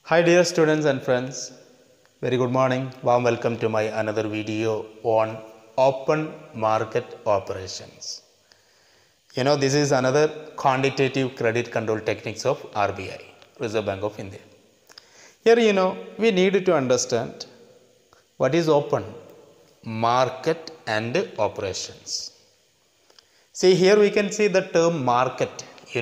Hi dear students and friends, very good morning. Warm welcome to my another video on open market operations. This is another quantitative credit control techniques of RBI, Reserve Bank of India. Here we need to understand what is open market and operations. See, here we can see the term market.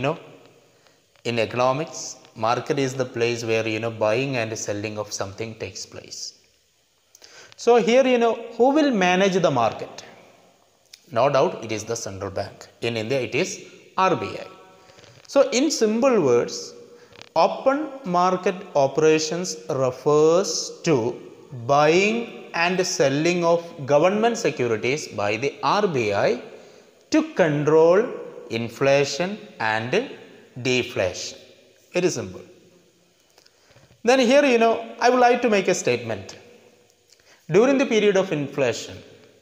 In economics, market is the place where buying and selling of something takes place. So here who will manage the market? No doubt it is the central bank. In India it is RBI. So in simple words, open market operations refers to buying and selling of government securities by the RBI to control inflation and deflation. Very simple. Then here I would like to make a statement. During the period of inflation,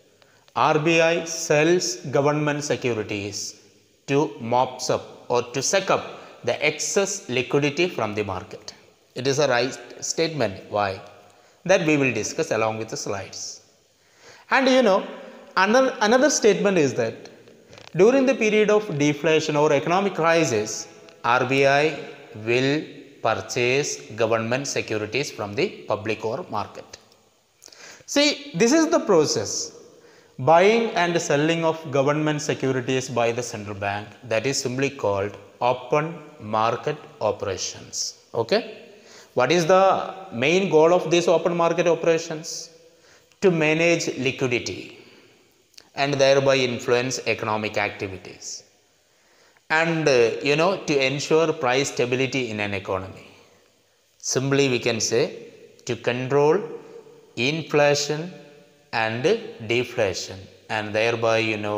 RBI sells government securities to mops up or to suck up the excess liquidity from the market. It is a right statement. Why? That we will discuss along with the slides. And another statement is that during the period of deflation or economic crisis, RBI will purchase government securities from the public or market. See, this is the process. Buying and selling of government securities by the central bank, that is simply called open market operations. Okay? What is the main goal of these open market operations? To manage liquidity and thereby influence economic activities. And to ensure price stability in an economy. Simply we can say to control inflation and deflation, and thereby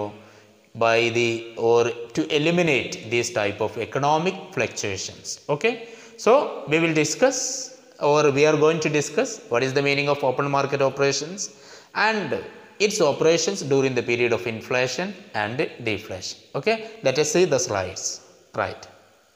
to eliminate these type of economic fluctuations. Okay, so we will discuss, or we are going to discuss, what is the meaning of open market operations and its operations during the period of inflation and deflation. Okay, let us see the slides. Right.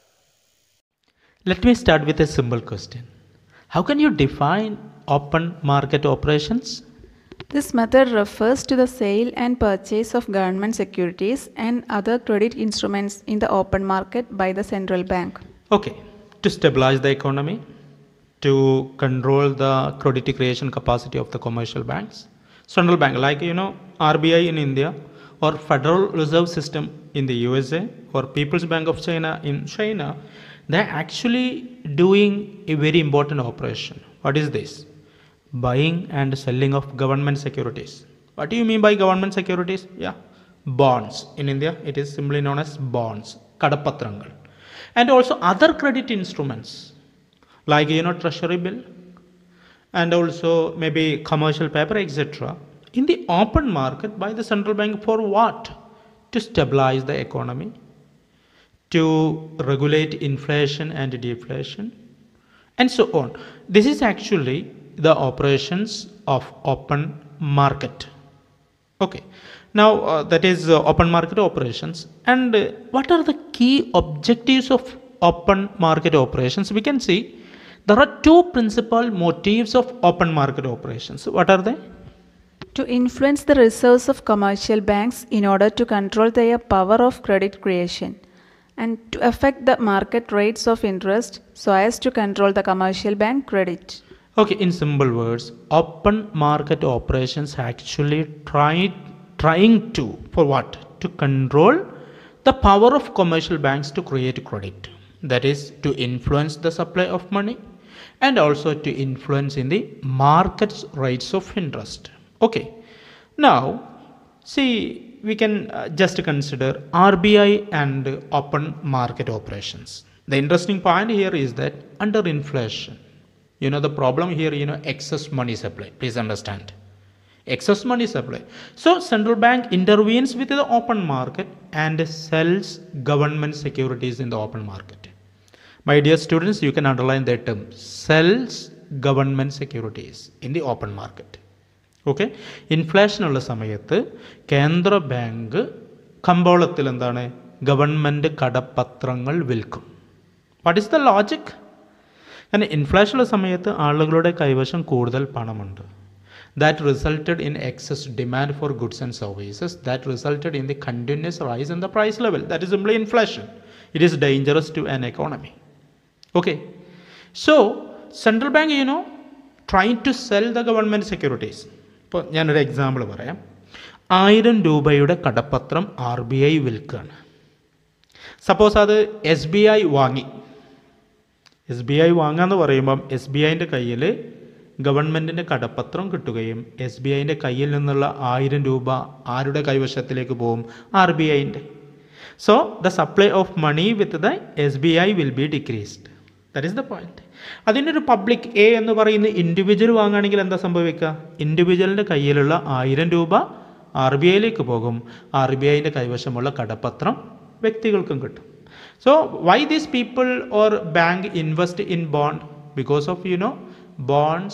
Let me start with a simple question. How can you define open market operations? This method refers to the sale and purchase of government securities and other credit instruments in the open market by the central bank. Okay, to stabilize the economy, to control the credit creation capacity of the commercial banks, central bank like RBI in India or Federal Reserve System in the USA or People's Bank of China in China, they are actually doing a very important operation. What is this? Buying and selling of government securities. What do you mean by government securities? Yeah, bonds. In India, it is simply known as bonds, kadapatrangal, and also other credit instruments like treasury bill and also maybe commercial paper, etc. in the open market by the central bank for what? To stabilize the economy, to regulate inflation and deflation, and so on. This is actually the operations of open market. Okay, now that is open market operations. And what are the key objectives of open market operations? We can see there are two principal motives of open market operations. What are they? To influence the reserves of commercial banks in order to control their power of credit creation, and to affect the market rates of interest so as to control the commercial bank credit. Okay, in simple words, open market operations actually trying to, for what? To control the power of commercial banks to create credit. That is to influence the supply of money and also to influence in the market's rates of interest. Okay, now see, we can just consider RBI and open market operations. The interesting point here is that under inflation, the problem here, excess money supply. Please understand. Excess money supply. So central bank intervenes with the open market and sells government securities in the open market. My dear students, you can underline that term. Sells government securities in the open market. Okay, ഇൻഫ്ലേഷനുള്ള സമയത്ത് കേന്ദ്ര bank കമ്പോളത്തിൽ എന്താണ് government കടപ്പത്രങ്ങൾ വിൽക്കും. What is the logic? കാരണം ഇൻഫ്ലേഷനുള്ള സമയത്ത് ആളുകളുടെ കൈവശം കൂടുതൽ പണമുണ്ട്. That resulted in excess demand for goods and services. That resulted in the continuous rise in the price level. That is simply inflation. It is dangerous to an economy. Okay. So, central bank, trying to sell the government securities. ഇപ്പോൾ ഞാനൊരു example പറയാം. 1000 രൂപയുടെ കടപ്പത്രം RBI വിൽക്കുകയാണ്. Suppose അത് SBI വാങ്ങി. SBI വാങ്ങാന്ന് പറയുമ്പം SBIൻ്റെ കയ്യിൽ ഗവൺമെൻറ്റിൻ്റെ കടപ്പത്രം കിട്ടുകയും SBIൻ്റെ കയ്യിൽ നിന്നുള്ള 1000 രൂപ ആരുടെ കൈവശത്തിലേക്ക് പോകും? RBIൻ്റെ. So the supply of money with the SBI will be decreased. That is the point. അതിനൊരു പബ്ലിക് എ എന്ന് പറയുന്ന ഇൻഡിവിജ്വൽ വാങ്ങുകയാണെങ്കിൽ എന്താ സംഭവിക്കുക? ഇൻഡിവിജ്വലിൻ്റെ കയ്യിലുള്ള 1000 രൂപ RBIയിലേക്ക് പോകും. RBIൻ്റെ കൈവശമുള്ള കടപ്പത്രം വ്യക്തികൾക്കും കിട്ടും. So why these people or bank invest in bond? Because of bonds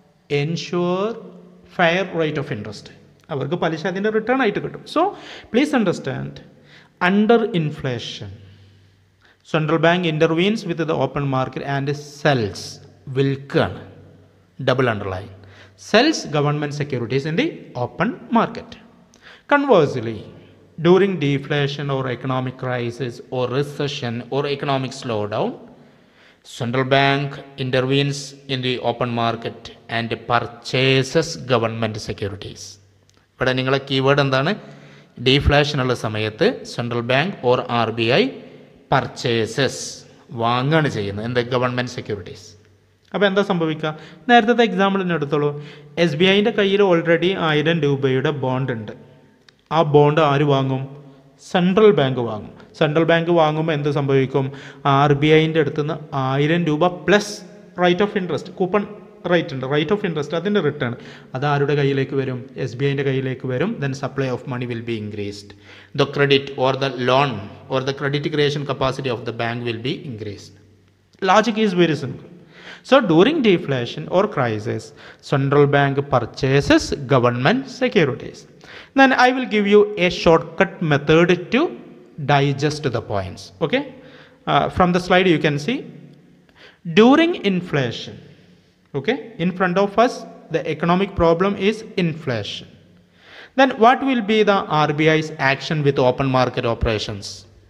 ensure fair rate of interest. അവർക്ക് പലിശ അതിൻ്റെ റിട്ടേൺ ആയിട്ട് കിട്ടും. So please understand, under inflation, central bank intervenes with the open market and sells, വിൽക്കുകയാണ്, double underline, sells government securities in the open market. Conversely, during deflation or economic crisis or recession or economic slowdown, central bank intervenes in the open market and purchases government securities. ഇവിടെ നിങ്ങളെ keyword എന്താണ്? Deflation ഉള്ള സമയത്ത് central bank or RBI purchases, വാങ്ങാണ് ചെയ്യുന്നത് എന്ത്? Government securities. അപ്പോൾ എന്താ സംഭവിക്കുക? നേരത്തെ എക്സാമ്പിളിന് എടുത്തോളൂ. SBIൻ്റെ കയ്യിൽ ഓൾറെഡി 1000 രൂപയുടെ ബോണ്ട് ഉണ്ട്. ആ ബോണ്ട് ആര് വാങ്ങും? സെൻട്രൽ ബാങ്ക് വാങ്ങും. സെൻട്രൽ ബാങ്ക് വാങ്ങുമ്പോൾ എന്ത് സംഭവിക്കും? RBIൻ്റെ അടുത്ത് നിന്ന് 1000 രൂപ plus rate of interest, coupon rate ഉണ്ട്, റൈറ്റ് ഓഫ് ഇൻട്രസ്റ്റ്, അതിൻ്റെ റിട്ടേൺ അത് ആരുടെ കയ്യിലേക്ക് വരും? SBIൻ്റെ കയ്യിലേക്ക് വരും. Then supply of money will be increased. The credit or the loan or the credit creation capacity of the bank will be increased. Logic is very simple. So during deflation or crisis, central bank purchases government securities. Then I will give you a shortcut method to digest the points. Okay, from the slide you can see, during inflation, okay, in front of us the economic problem is inflation. Then what will be the RBI's action with open market operations?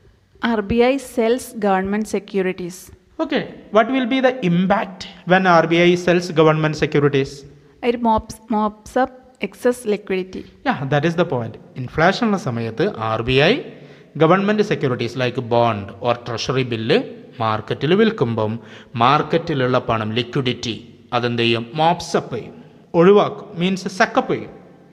RBI sells government securities. Okay, what will be the impact when RBI sells government securities? It mops up excess liquidity. Yeah, that is the point. Inflation ഉള്ള സമയത്ത് RBI government securities like bond or treasury bill മാർക്കറ്റിൽ വിൽക്കുമ്പം മാർക്കറ്റിലുള്ള പണം, liquidity, അതെന്ത് ചെയ്യും? മോപ്സപ്പ് ചെയ്യും, ഒഴിവാക്കും, means സക്കപ്പ് ചെയ്യും.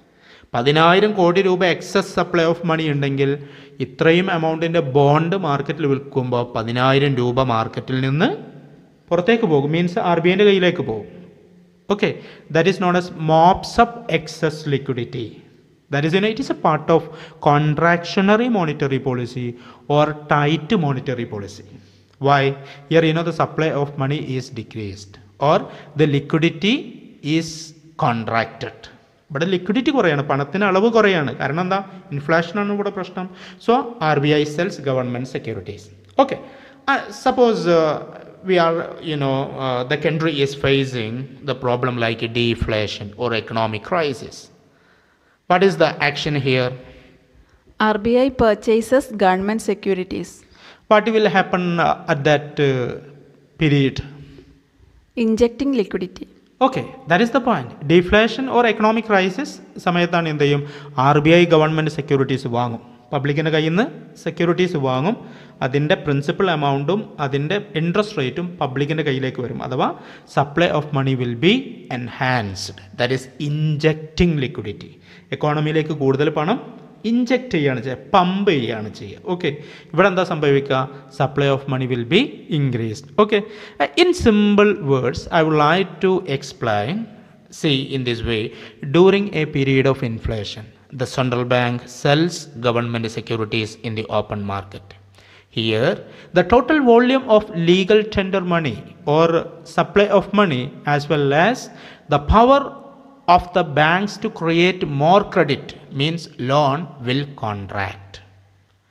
10,000 കോടി രൂപ എക്സസ് സപ്ലൈ ഓഫ് മണി ഉണ്ടെങ്കിൽ ഇത്രയും എമൗണ്ടിൻ്റെ ബോണ്ട് മാർക്കറ്റിൽ വിൽക്കുമ്പോൾ 10,000 രൂപ മാർക്കറ്റിൽ നിന്ന് പുറത്തേക്ക് പോകും, മീൻസ് RBIൻ്റെ കയ്യിലേക്ക് പോകും. Okay, that is known as mops up excess liquidity. That is, it is a part of contractionary monetary policy or tight monetary policy. Why? Here the supply of money is decreased or the liquidity is contracted. ഇവിടെ liquidity കുറയാണ്, പണത്തിന് അളവ് കുറയാണ്. കാരണം എന്താ? ഇൻഫ്ലേഷനാണ് ഇവിടെ പ്രശ്നം. So RBI sells government securities. Okay, suppose we are, the country is facing the problem like a deflation or economic crisis. What is the action here? RBI purchases government securities. What will happen at that period? Injecting liquidity. Okay, that is the point. Deflation or economic crisis സമയത്താണ് എന്ത് ചെയ്യും? RBI government securities വാങ്ങും, പബ്ലിക്കിൻ്റെ കയ്യിൽ നിന്ന് securities വാങ്ങും. അതിൻ്റെ principal എമൗണ്ടും അതിൻ്റെ interest റേറ്റും പബ്ലിക്കിൻ്റെ കയ്യിലേക്ക് വരും. അഥവാ supply of money will be enhanced. That is injecting liquidity. എക്കോണമിയിലേക്ക് കൂടുതൽ പണം ഇൻജക്റ്റ് ചെയ്യുകയാണ് ചെയ്യുക, പമ്പ് ചെയ്യുകയാണ് ചെയ്യുക. ഓക്കെ, ഇവിടെ എന്താ സംഭവിക്കുക? Supply of money will be increased. Okay, in simple words I would like to explain. See, in this way, during a period of inflation, the central bank sells government securities in the open market. Here, the total volume of legal tender money or supply of money as well as the power of the banks to create more credit, means loan, will contract.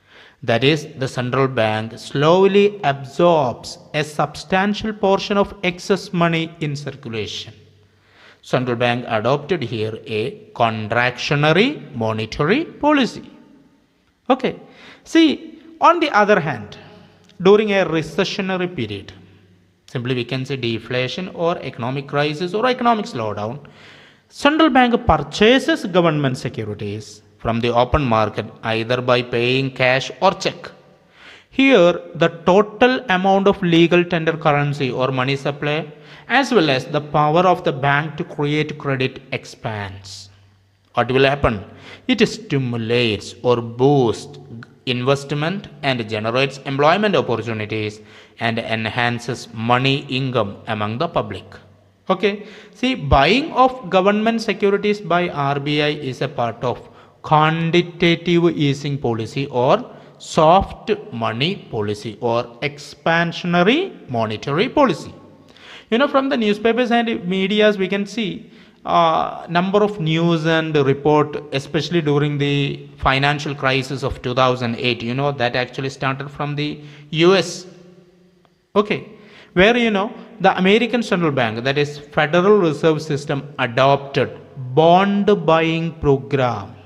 That is, the central bank slowly absorbs a substantial portion of excess money in circulation. Central bank adopted here a contractionary monetary policy. Okay. See, on the other hand, during a recessionary period, simply we can say deflation or economic crisis or economic slowdown, central bank purchases government securities from the open market either by paying cash or check. Here, the total amount of legal tender currency or money supply as well as the power of the bank to create credit expands. What will happen? It stimulates or boosts investment and generates employment opportunities and enhances money income among the public. Okay, see, buying of government securities by RBI is a part of quantitative easing policy or soft money policy or expansionary monetary policy. From the newspapers and medias we can see number of news and report, especially during the financial crisis of 2008, that actually started from the US. Okay, where the American Central Bank, that is Federal Reserve System, adopted bond buying program,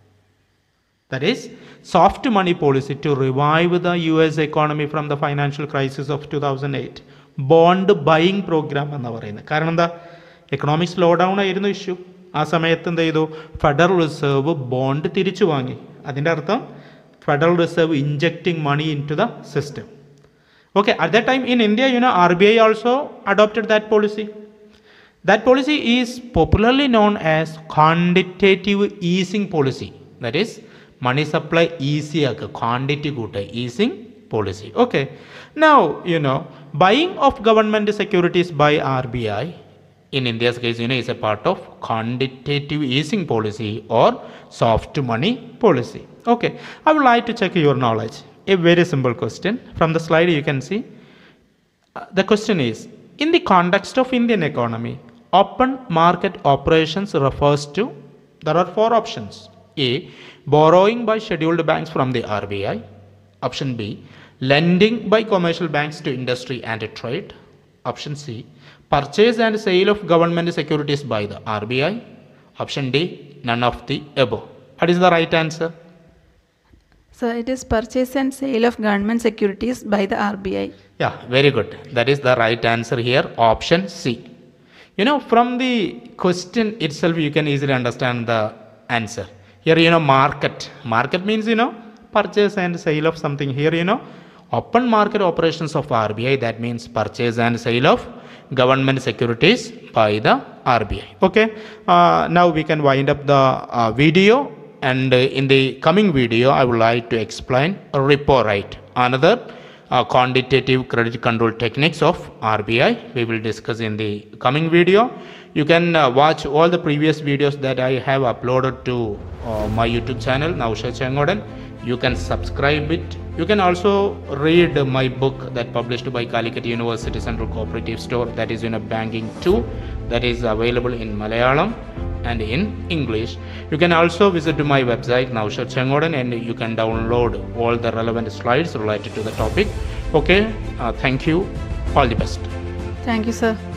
that is soft money policy, to revive the US economy from the financial crisis of 2008. Bond buying program എന്ന് പറയുന്നത്. കാരണം എന്താ, economic slow down ആയിരുന്നു issue. ആ സമയത്ത് എന്ത് ചെയ്തു, federal reserve bond തിരിച്ചു വാങ്ങി. അതിൻ്റെ അർത്ഥം Federal Reserve injecting money into the system. Okay, at that time in India, RBI also adopted that policy. That policy is popularly known as quantitative easing policy. That is, money supply easy ആക്കുക, quantity കൂട്ടുക, easing policy. Okay, now buying of government securities by RBI in India's case is a part of quantitative easing policy or soft money policy. Okay, I would like to check your knowledge. A very simple question. From the slide you can see, the question is, in the context of Indian economy, open market operations refers to, there are 4 options. A, borrowing by scheduled banks from the RBI. Option B, lending by commercial banks to industry and trade. Option C, purchase and sale of government securities by the RBI. Option D, none of the above. What is the right answer? So it is purchase and sale of government securities by the RBI. Yeah, very good. That is the right answer here, option C. From the question itself you can easily understand the answer. Here market means purchase and sale of something. Here open market operations of RBI, that means purchase and sale of government securities by the RBI. Okay, now we can wind up the video. And in the coming video, I would like to explain repo rate, another quantitative credit control techniques of RBI. We will discuss in the coming video. You can watch all the previous videos that I have uploaded to my YouTube channel, Naushad Chengodan. You can subscribe it. You can also read my book that published by Calicut University Central Cooperative Store, that is Banking 2, that is available in Malayalam and in English. You can also visit my website Naushad Chengodan and you can download all the relevant slides related to the topic. Okay, thank you. All the best. Thank you, sir.